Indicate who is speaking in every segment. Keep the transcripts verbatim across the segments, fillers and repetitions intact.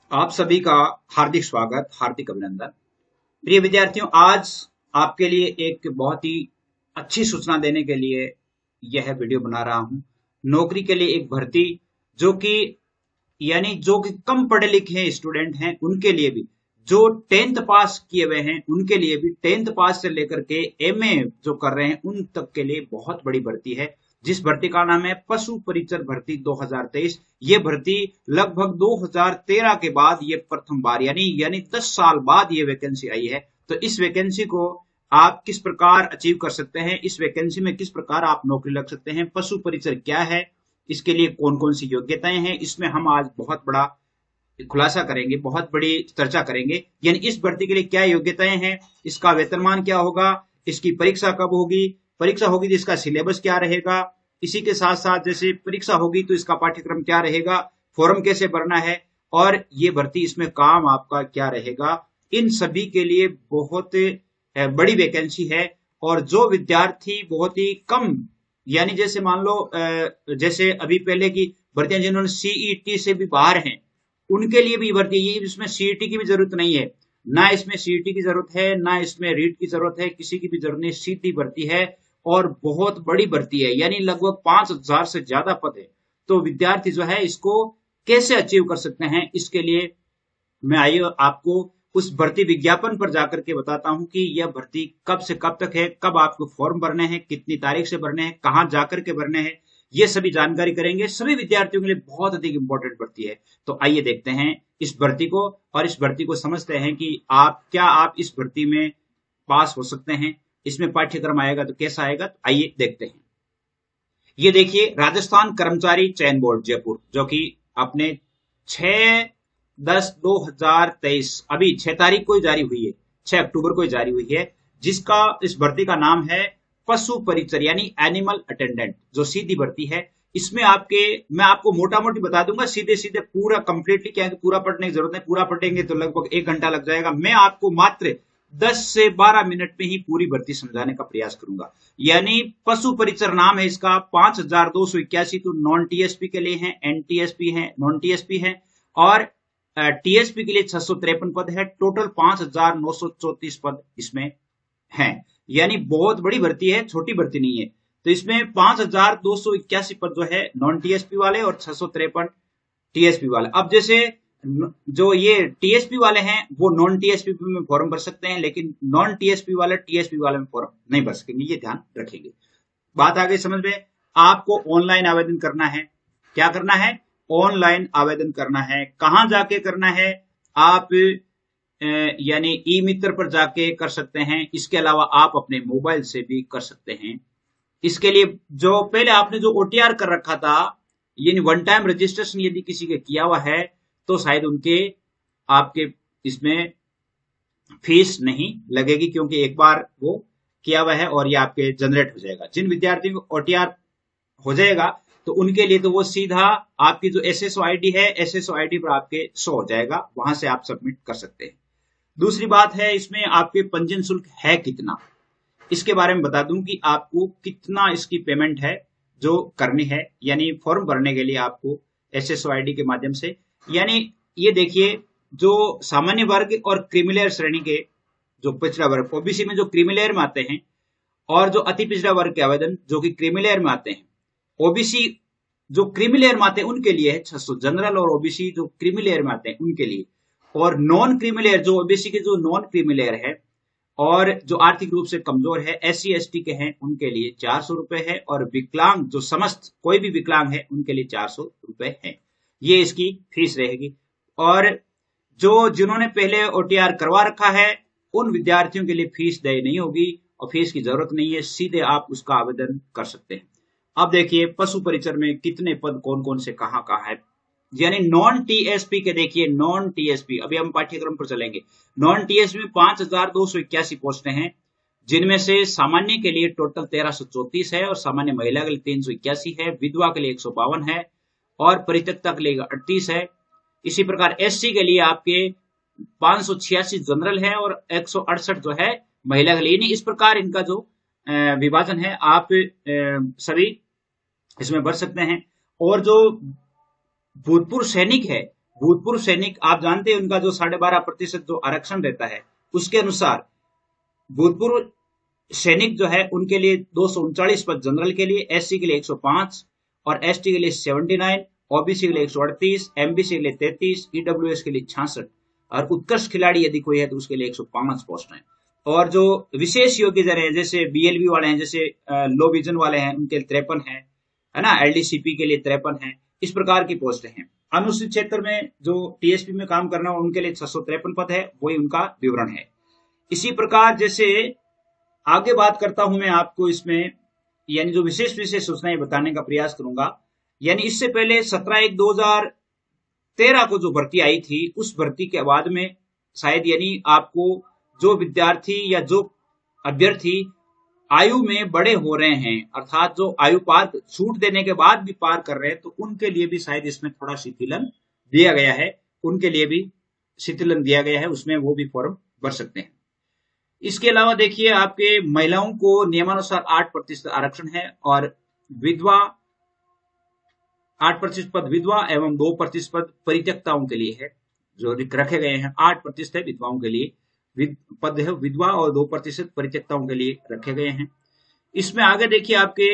Speaker 1: आप सभी का हार्दिक स्वागत, हार्दिक अभिनंदन। प्रिय विद्यार्थियों, आज आपके लिए एक बहुत ही अच्छी सूचना देने के लिए यह वीडियो बना रहा हूं। नौकरी के लिए एक भर्ती जो कि यानी जो कि कम पढ़े लिखे स्टूडेंट हैं उनके लिए भी, जो टेंथ पास किए हुए हैं उनके लिए भी, टेंथ पास से लेकर के एमए जो कर रहे हैं उन तक के लिए बहुत बड़ी भर्ती है, जिस भर्ती का नाम है पशु परिचर भर्ती दो हज़ार तेईस। ये भर्ती लगभग दो हज़ार तेरह के बाद ये प्रथम बार यानी यानी दस साल बाद ये वैकेंसी आई है। तो इस वैकेंसी को आप किस प्रकार अचीव कर सकते हैं, इस वैकेंसी में किस प्रकार आप नौकरी लग सकते हैं, पशु परिचर क्या है, इसके लिए कौन कौन सी योग्यताएं हैं, इसमें हम आज बहुत बड़ा खुलासा करेंगे, बहुत बड़ी चर्चा करेंगे। यानी इस भर्ती के लिए क्या योग्यताएं हैं, इसका वेतनमान क्या होगा, इसकी परीक्षा कब होगी, परीक्षा होगी तो इसका सिलेबस क्या रहेगा, इसी के साथ साथ जैसे परीक्षा होगी तो इसका पाठ्यक्रम क्या रहेगा, फॉर्म कैसे भरना है और ये भर्ती इसमें काम आपका क्या रहेगा, इन सभी के लिए बहुत बड़ी वैकेंसी है। और जो विद्यार्थी बहुत ही कम यानी जैसे मान लो जैसे अभी पहले की भर्तियां जिन्होंने सीईटी से भी बाहर हैं उनके लिए भी भर्ती, ये इसमें सीईटी की भी जरूरत नहीं है, ना इसमें सीईटी की जरूरत है, ना इसमें रीट की जरूरत है, किसी की भी जरूरत नहीं, सीधी भर्ती है और बहुत बड़ी भर्ती है, यानी लगभग पांच हजार से ज्यादा पद है। तो विद्यार्थी जो है इसको कैसे अचीव कर सकते हैं, इसके लिए मैं आइए आपको उस भर्ती विज्ञापन पर जाकर के बताता हूं कि यह भर्ती कब से कब तक है, कब आपको फॉर्म भरने हैं, कितनी तारीख से भरने हैं, कहां जाकर के भरने हैं, ये सभी जानकारी करेंगे। सभी विद्यार्थियों के लिए बहुत अधिक इंपॉर्टेंट भर्ती है। तो आइए देखते हैं इस भर्ती को और इस भर्ती को समझते हैं कि आप क्या आप इस भर्ती में पास हो सकते हैं, इसमें पाठ्यक्रम आएगा तो कैसा आएगा। तो आइए देखते हैं। ये देखिए, राजस्थान कर्मचारी चयन बोर्ड जयपुर, जो कि अपने छह दस दो हजार तेईस अभी छह तारीख को ही जारी हुई है, छह अक्टूबर को ही जारी हुई है, जिसका इस भर्ती का नाम है पशु परिचर यानी एनिमल अटेंडेंट, जो सीधी भर्ती है। इसमें आपके मैं आपको मोटा मोटी बता दूंगा, सीधे सीधे पूरा कंप्लीटली क्या है, पूरा पढ़ने की जरूरत नहीं, पूरा पढ़ेंगे तो लगभग एक घंटा लग जाएगा। मैं आपको मात्र दस से बारह मिनट में ही पूरी भर्ती समझाने का प्रयास करूंगा। यानी पशु परिचर नाम है इसका, पांच हजार दो सौ इक्यासी तो नॉन टीएसपी के लिए है, एनटीएसपी है, नॉन टीएसपी है, और टीएसपी के लिए छह सौ तिरपन पद है। टोटल पांच हजार नौ सौ चौतीस पद इसमें हैं, यानी बहुत बड़ी भर्ती है, छोटी भर्ती नहीं है। तो इसमें पांच हजार दो सौ इक्यासी पद जो है नॉन टीएसपी वाले और छह सौ तिरपन टीएसपी वाले। अब जैसे जो ये टीएसपी वाले हैं वो नॉन टीएसपी में फॉर्म भर सकते हैं, लेकिन नॉन टीएसपी वाले टीएसपी वाले में फॉर्म नहीं भर सकेंगे, ये ध्यान रखेंगे। बात आ गई समझ में। आपको ऑनलाइन आवेदन करना है। क्या करना है? ऑनलाइन आवेदन करना है। कहां जाके करना है? आप यानी ई मित्र पर जाके कर सकते हैं, इसके अलावा आप अपने मोबाइल से भी कर सकते हैं। इसके लिए जो पहले आपने जो ओटीआर कर रखा था, यानी वन टाइम रजिस्ट्रेशन यदि किसी के किया हुआ है तो शायद उनके आपके इसमें फीस नहीं लगेगी, क्योंकि एक बार वो किया हुआ है और ये आपके जनरेट हो जाएगा। जिन विद्यार्थियों को ओटीआर हो जाएगा तो उनके लिए तो वो सीधा आपकी जो एसएसओ आईडी है, एसएसओ आईडी पर आपके शो हो जाएगा, वहां से आप सबमिट कर सकते हैं। दूसरी बात है, इसमें आपके पंजीयन शुल्क है कितना, इसके बारे में बता दूं कि आपको कितना इसकी पेमेंट है जो करनी है, यानी फॉर्म भरने के लिए आपको एसएसओ आईडी के माध्यम से। यानी ये देखिए, जो सामान्य वर्ग और क्रीमिलेयर श्रेणी के जो पिछड़ा वर्ग ओबीसी में जो क्रीमिलेयर में आते हैं, और जो अति पिछड़ा वर्ग के आवेदन जो कि क्रीमिलेयर में आते हैं, ओबीसी जो क्रीमिलेयर में आते हैं उनके लिए है छह सौ, जनरल और ओबीसी जो क्रीमिलेयर में आते हैं उनके लिए, और नॉन क्रीमिलेयर जो ओबीसी के जो नॉन क्रीमिलेयर है और जो आर्थिक रूप से कमजोर है, एससी एसटी के हैं, उनके लिए चार सौ रुपए है, और विकलांग जो समस्त कोई भी विकलांग है उनके लिए चार सौ रुपए है। ये इसकी फीस रहेगी। और जो जिन्होंने पहले ओटीआर करवा रखा है उन विद्यार्थियों के लिए फीस देय नहीं होगी और फीस की जरूरत नहीं है, सीधे आप उसका आवेदन कर सकते हैं। अब देखिए, पशु परिचर में कितने पद कौन कौन से कहां कहां है। यानी नॉन टीएसपी के देखिए, नॉन टीएसपी अभी हम पाठ्यक्रम पर चलेंगे। नॉन टीएसपी में पांच हजार दो सौ इक्यासी पोस्टें हैं, जिनमें से सामान्य के लिए टोटल तेरह सौ चौतीस है, और सामान्य महिला के लिए तीन सौ इक्यासी है, विधवा के लिए एक सौ बावन है, और परित्यक्ता के लिए अड़तीस है। इसी प्रकार एससी के लिए आपके पांच सौ छियासी जनरल है और एक सौ अड़सठ जो है महिला के लिए। इस प्रकार इनका जो विभाजन है आप सभी इसमें भर सकते हैं। और जो भूतपूर्व सैनिक है भूतपूर्व सैनिक आप जानते हैं उनका जो साढ़े बारह प्रतिशत जो आरक्षण रहता है, उसके अनुसार भूतपूर्व सैनिक जो है उनके लिए दो सौ उनचालीस पद जनरल के लिए, एससी के लिए एक सौ पाँच और एसटी के लिए उन्यासी, ओबीसी के लिए एक सौ अड़तीस, एमबीसी के लिए तैंतीस, ईडब्ल्यूएस के लिए छियासठ और उत्कृष्ट खिलाड़ी यदि कोई है तो उसके लिए एक सौ पाँच पोस्ट हैं। और जो विशेष योग्य जन है जैसे बीएलबी वाले हैं, जैसे लो विजन वाले हैं, उनके लिए तिरपन है है ना, एलडीसीपी के लिए तिरपन है। इस प्रकार की पोस्ट हैं। अनुसूचित क्षेत्र में जो टीएसपी में काम करना हो उनके लिए छह सौ तिरपन पद है, वही उनका विवरण है। इसी प्रकार जैसे आगे बात करता हूं मैं आपको इसमें, यानी जो विशेष विशेष सूचनाएं बताने का प्रयास करूंगा। यानी इससे पहले सत्रह एक दो हजार तेरह को जो भर्ती आई थी, उस भर्ती के बाद में शायद यानी आपको जो विद्यार्थी या जो अभ्यर्थी आयु में बड़े हो रहे हैं, अर्थात जो आयु पार छूट देने के बाद भी पार कर रहे हैं, तो उनके लिए भी शायद इसमें थोड़ा शिथिलन दिया गया है, उनके लिए भी शिथिलन दिया गया है, उसमें वो भी फॉर्म भर सकते हैं। इसके अलावा देखिए आपके महिलाओं को नियमानुसार आठ प्रतिशत आरक्षण है और विधवा आठ प्रतिशत पद विधवा एवं दो प्रतिशत पद परित्यक्ताओं के लिए है, जो रखे गए हैं। आठ प्रतिशत है विधवाओं के लिए पद है विधवा और दो प्रतिशत परित्यक्ताओं के लिए रखे गए हैं। इसमें आगे देखिए आपके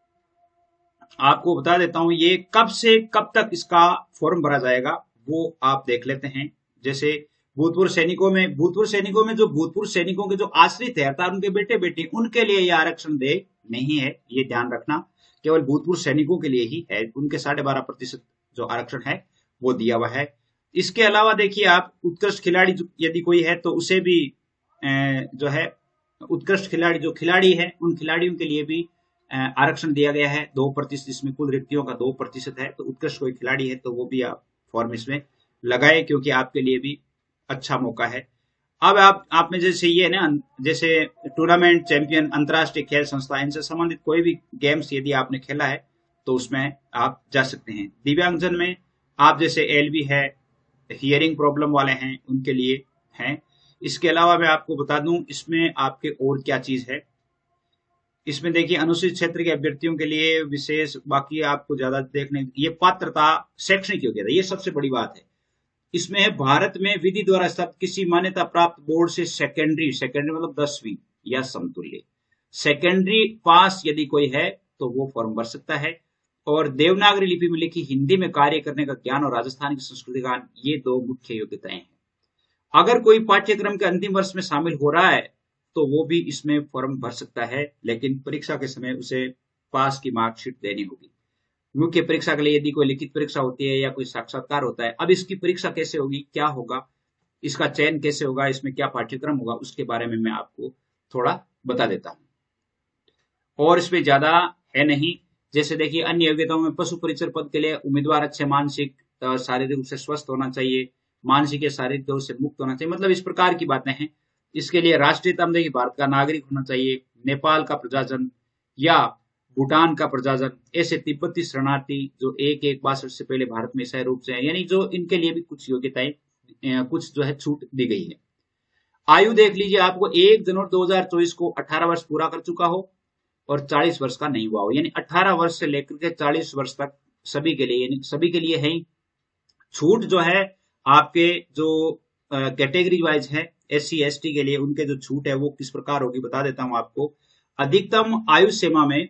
Speaker 1: आपको बता देता हूं ये कब से कब तक इसका फॉर्म भरा जाएगा, वो आप देख लेते हैं। जैसे भूतपूर्व सैनिकों में भूतपूर्व सैनिकों में जो भूतपूर्व सैनिकों के जो आश्रित है, अर्थात उनके बेटे बेटी, उनके लिए यह आरक्षण दे नहीं है, ये ध्यान रखना। केवल भूतपूर्व सैनिकों के लिए ही है, उनके साढ़े बारह प्रतिशत जो आरक्षण है वो दिया हुआ है। इसके अलावा देखिए आप उत्कृष्ट खिलाड़ी यदि कोई है तो उसे भी जो है उत्कृष्ट खिलाड़ी जो खिलाड़ी है उन खिलाड़ियों के लिए भी आरक्षण दिया गया है दो प्रतिशत। इसमें कुल रिक्तियों का दो प्रतिशत है, तो उत्कृष्ट कोई खिलाड़ी है तो वो भी आप फॉर्म इसमें लगाए, क्योंकि आपके लिए भी अच्छा मौका है। अब आप आप में जैसे ये ना, जैसे टूर्नामेंट चैंपियन, अंतर्राष्ट्रीय खेल संस्था, इनसे संबंधित कोई भी गेम्स यदि आपने खेला है तो उसमें आप जा सकते हैं। दिव्यांगजन में आप जैसे एलबी है, हियरिंग प्रॉब्लम वाले हैं, उनके लिए हैं। इसके अलावा मैं आपको बता दूं इसमें आपके और क्या चीज है। इसमें देखिए अनुसूचित क्षेत्र के अभ्यर्थियों के लिए विशेष, बाकी आपको ज्यादा देखने, ये पात्रता शैक्षणिक योग्यता, ये सबसे बड़ी बात है। इसमें है भारत में विधि द्वारा स्थापित किसी मान्यता प्राप्त बोर्ड से सेकेंडरी, सेकेंडरी मतलब दसवीं या समतुल्य सेकेंडरी पास यदि कोई है तो वो फॉर्म भर सकता है। और देवनागरी लिपि में लिखी हिंदी में कार्य करने का ज्ञान और राजस्थान की संस्कृति का, ये दो मुख्य योग्यताएं हैं। अगर कोई पाठ्यक्रम के अंतिम वर्ष में शामिल हो रहा है तो वो भी इसमें फॉर्म भर सकता है, लेकिन परीक्षा के समय उसे पास की मार्कशीट देनी होगी। मुख्य परीक्षा के लिए यदि कोई लिखित परीक्षा होती है या कोई साक्षात्कार होता है, अब इसकी परीक्षा कैसे होगी, क्या होगा, इसका चयन कैसे होगा, इसमें क्या पाठ्यक्रम होगा, उसके बारे में मैं आपको थोड़ा बता देता हूं। और इसमें ज्यादा है नहीं। जैसे देखिए अन्य योग्यताओं में पशु परिचर पद के लिए उम्मीदवार अच्छे मानसिक शारीरिक रूप से स्वस्थ होना चाहिए, मानसिक या शारीरिक रूप से मुक्त होना चाहिए, मतलब इस प्रकार की बातें हैं। इसके लिए राष्ट्रीयता में भारत का नागरिक होना चाहिए, नेपाल का प्रजाजन या भूटान का प्रजाजन, ऐसे तिब्बती शरणार्थी जो एक एक बासठ से पहले भारत में सह रूप से है, यानी जो इनके लिए भी कुछ योग्यताएं, कुछ जो है छूट दी गई है। आयु देख लीजिए, आपको एक जनवरी दो हजार चौबीस को अठारह वर्ष पूरा कर चुका हो और चालीस वर्ष का नहीं हुआ हो, यानी अठारह वर्ष से लेकर के चालीस वर्ष तक सभी के लिए, यानी सभी के लिए है ही। छूट जो है आपके जो कैटेगरी वाइज है, एस सी एस टी के लिए उनके जो छूट है वो किस प्रकार होगी बता देता हूं आपको। अधिकतम आयु सीमा में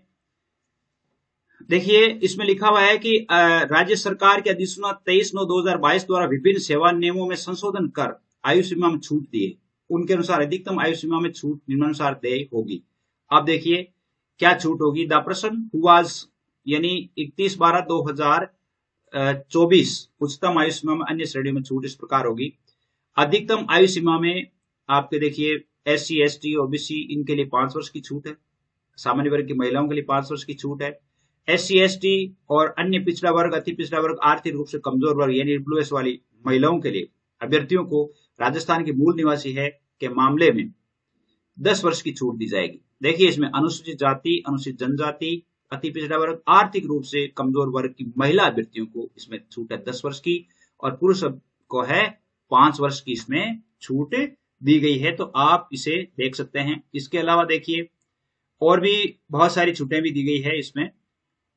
Speaker 1: देखिए इसमें लिखा हुआ है कि राज्य सरकार के अधिसूचना तेईस नौ दो हजार बाईस द्वारा विभिन्न सेवा नियमों में संशोधन कर आयु सीमा में छूट दिए, उनके अनुसार अधिकतम आयु सीमा में छूट निम्नानुसार दे होगी। अब देखिए क्या छूट होगी। द पर्सन हु वाज, यानी इकतीस बारह दो हजार चौबीस उच्चतम आयु सीमा में अन्य श्रेणियों में छूट इस प्रकार होगी। अधिकतम आयु सीमा में आपके देखिए S C S T OBC इनके लिए पांच वर्ष की छूट है, सामान्य वर्ग की महिलाओं के लिए पांच वर्ष की छूट है। एस सी एस टी और अन्य पिछड़ा वर्ग, अति पिछड़ा वर्ग, आर्थिक रूप से कमजोर वर्ग यानी डब्ल्यूएस वाली महिलाओं के लिए अभ्यर्थियों को राजस्थान के मूल निवासी है के मामले में दस वर्ष की छूट दी जाएगी। देखिए इसमें अनुसूचित जाति, अनुसूचित जनजाति, अति पिछड़ा वर्ग, आर्थिक रूप से कमजोर वर्ग की महिला अभ्यर्थियों को इसमें छूट है दस वर्ष की, और पुरुष को है पांच वर्ष की इसमें छूट दी गई है। तो आप इसे देख सकते हैं। इसके अलावा देखिए और भी बहुत सारी छूटें भी दी गई है इसमें।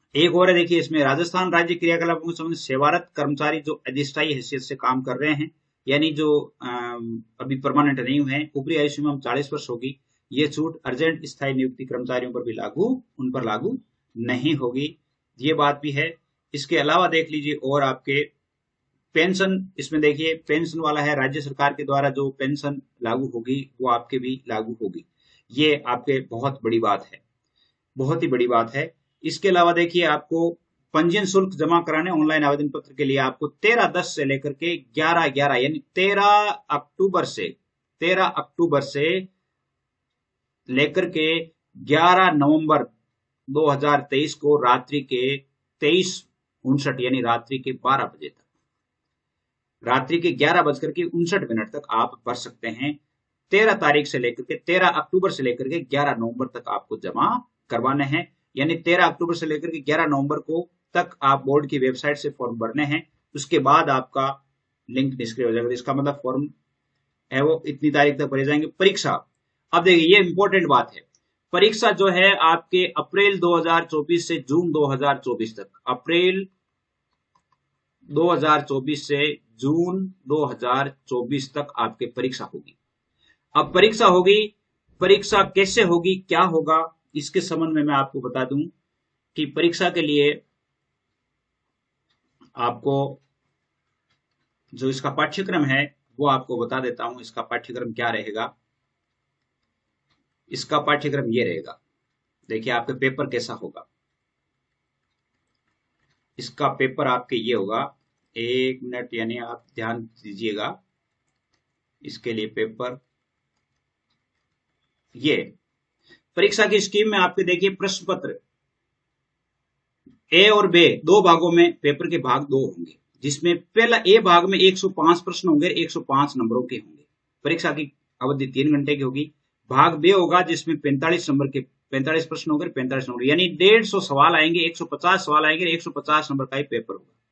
Speaker 1: एक और है, देखिए इसमें राजस्थान राज्य क्रियाकलापों के संबंध सेवारत कर्मचारी जो अधिष्ठायी हैसियत से काम कर रहे हैं, यानी जो अम, अभी परमानेंट नहीं हुए हैं, ऊपरी आयु सीमा चालीस वर्ष होगी। ये छूट अर्जेंट स्थायी नियुक्ति कर्मचारियों पर भी लागू उन पर लागू नहीं होगी, ये बात भी है। इसके अलावा देख लीजिए और आपके पेंशन, इसमें देखिए पेंशन वाला है, राज्य सरकार के द्वारा जो पेंशन लागू होगी वो आपके भी लागू होगी। ये आपके बहुत बड़ी बात है, बहुत ही बड़ी बात है। इसके अलावा देखिए आपको पंजीयन शुल्क जमा कराने ऑनलाइन आवेदन पत्र के लिए आपको तेरह दस से लेकर के ग्यारह ग्यारह यानी तेरह अक्टूबर से तेरह अक्टूबर से लेकर के ग्यारह नवंबर दो हज़ार तेईस को रात्रि के तेईस उनसठ यानी रात्रि के बारह बजे तक, रात्रि के ग्यारह बजकर के उनसठ मिनट तक आप भर सकते हैं। तेरह तारीख से लेकर के तेरह अक्टूबर से लेकर के ग्यारह नवंबर तक आपको जमा करवाने हैं, यानी तेरह अक्टूबर से लेकर के ग्यारह नवंबर को तक आप बोर्ड की वेबसाइट से फॉर्म भरने हैं। उसके बाद आपका लिंक निष्क्रिय हो जाएगा। इसका मतलब फॉर्म है वो इतनी तारीख तक भरे जाएंगे। परीक्षा, अब देखिए ये इंपॉर्टेंट बात है, परीक्षा जो है आपके अप्रैल दो हज़ार चौबीस से जून दो हज़ार चौबीस तक, अप्रैल दो हज़ार चौबीस से जून दो हज़ार चौबीस तक आपके परीक्षा होगी। अब परीक्षा होगी, परीक्षा कैसे होगी, क्या होगा, इसके संबंध में मैं आपको बता दूं कि परीक्षा के लिए आपको जो इसका पाठ्यक्रम है वो आपको बता देता हूं। इसका पाठ्यक्रम क्या रहेगा, इसका पाठ्यक्रम ये रहेगा। देखिए आपके पेपर कैसा होगा, इसका पेपर आपके ये होगा, एक मिनट यानी आप ध्यान दीजिएगा। इसके लिए पेपर ये परीक्षा की स्कीम में आपके देखिए प्रश्न पत्र ए और बी दो भागों में, पेपर के भाग दो होंगे, जिसमें पहला ए भाग में एक सौ पाँच प्रश्न होंगे, एक सौ पाँच नंबरों के होंगे। परीक्षा की अवधि तीन घंटे की होगी। भाग बे होगा जिसमें पैंतालीस नंबर के पैंतालीस प्रश्न होंगे, पैंतालीस नंबर यानी डेढ़ सौ सवाल आएंगे, एक सौ पचास सवाल आएंगे, एक सौ पचास नंबर का ही पेपर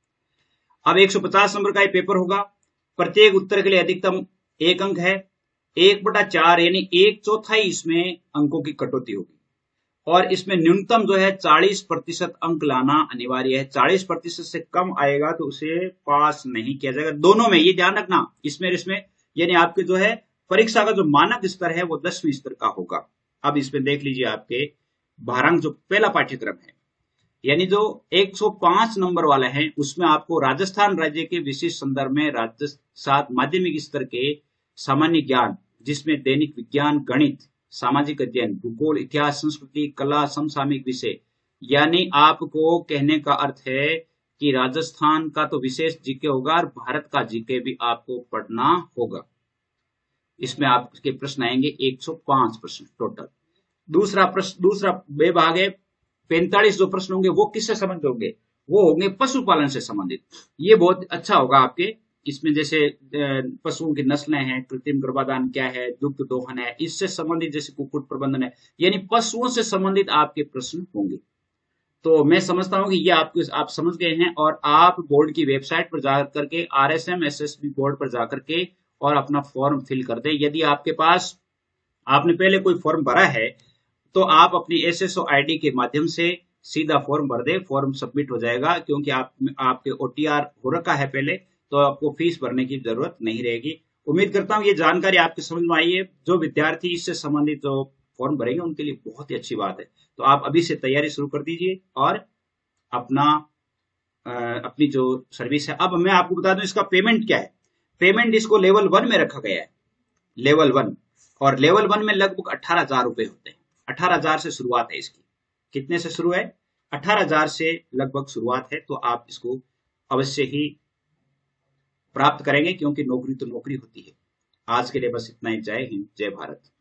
Speaker 1: होगा। अब एक सौ पचास नंबर का ही पेपर होगा, प्रत्येक उत्तर के लिए अधिकतम एक अंक है, एक बटा चार यानी एक चौथाई इसमें अंकों की कटौती होगी, और इसमें न्यूनतम जो है चालीस प्रतिशत अंक लाना अनिवार्य है। चालीस प्रतिशत से कम आएगा तो उसे पास नहीं किया जाएगा। दोनों में ये ध्यान रखना, इसमें इसमें यानी आपके जो है परीक्षा का जो मानक स्तर है वो दसवीं स्तर का होगा। अब इसमें देख लीजिए आपके भारांक जो पहला पाठ्यक्रम है, यानी जो एक सौ पाँच नंबर वाले हैं, उसमें आपको राजस्थान राज्य के विशिष्ट संदर्भ में राज्य सात माध्यमिक स्तर के सामान्य ज्ञान, जिसमें दैनिक विज्ञान, गणित, सामाजिक अध्ययन, भूगोल, इतिहास, संस्कृति, कला, समसामयिक विषय, यानी आपको कहने का अर्थ है कि राजस्थान का तो विशेष जीके होगा और भारत का जीके भी आपको पढ़ना होगा। इसमें आपके प्रश्न आएंगे एक सौ पाँच प्रश्न टोटल। दूसरा प्रश्न, दूसरा बे भाग है, पैंतालीस जो प्रश्न होंगे वो किससे संबंधित होंगे, वो होंगे पशुपालन से संबंधित। ये बहुत अच्छा होगा आपके, इसमें जैसे पशुओं की नस्लें हैं, कृत्रिम गर्भाधान क्या है, दुग्ध दोहन है, इससे संबंधित जैसे कुक्कुट प्रबंधन है, यानी पशुओं से संबंधित आपके प्रश्न होंगे। तो मैं समझता हूं कि ये आपको आप समझ गए हैं, और आप बोर्ड की वेबसाइट पर जाकर के आरएसएम एसएसबी बोर्ड पर जाकर के और अपना फॉर्म फिल कर दें। यदि आपके पास आपने पहले कोई फॉर्म भरा है तो आप अपनी एसएसओ आईडी के माध्यम से सीधा फॉर्म भर दे, फॉर्म सबमिट हो जाएगा, क्योंकि आप आपके ओटीआर हो रखा है पहले, तो आपको फीस भरने की जरूरत नहीं रहेगी। उम्मीद करता हूं ये जानकारी आपके समझ में आई है। जो विद्यार्थी इससे संबंधित जो फॉर्म भरेंगे उनके लिए बहुत ही अच्छी बात है। तो आप अभी से तैयारी शुरू कर दीजिए और अपना अपनी जो सर्विस है। अब मैं आपको बता दूं इसका पेमेंट क्या है। पेमेंट इसको लेवल वन में रखा गया है, लेवल वन, और लेवल वन में लगभग अठारह हजार रुपए होते हैं। अठारह हजार से शुरुआत है इसकी। कितने से शुरू है? अठारह हजार से लगभग शुरुआत है। तो आप इसको अवश्य ही प्राप्त करेंगे, क्योंकि नौकरी तो नौकरी होती है। आज के लिए बस इतना ही। जय हिंद, जय भारत।